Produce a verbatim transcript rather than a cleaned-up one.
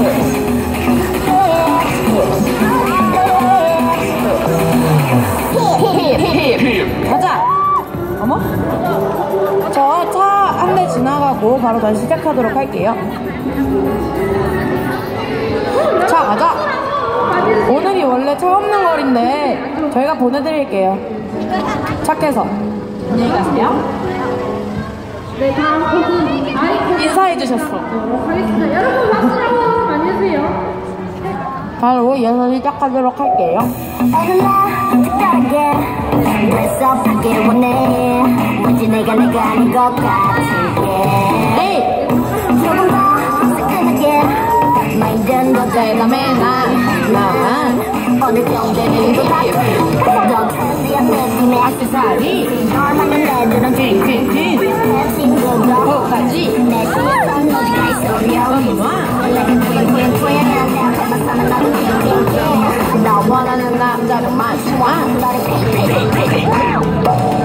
가자. 어머? 저 차 한 대 지나가고 바로 다시 시작하도록 할게요. 자, 가자. 오늘이 원래 차 없는 거리인데 저희가 보내드릴게요. 착해서. 안녕히 가세요. 네, 다음 곡은 아이콘 인사해주셨어. 가겠습니다. 여러분 박수 한번 많이 해주세요. 바로 이어서 시작하도록 할게요. 내가 내가 아닌 것 같을게. 네. 조금 더 새끈하게 마인드는 더 대담해. 난 어느 정도는 것 같아. 더 trendy한 느낌의 액세서리 널 만난 애들은 퀸퀸퀸 친구도 내 신선 어디가 있어 여기 와 Like a queen queen queen 내가 해봤사는 나도 퀸퀸퀸 나 원하는 남자는 많지만 너를 핑핑핑핑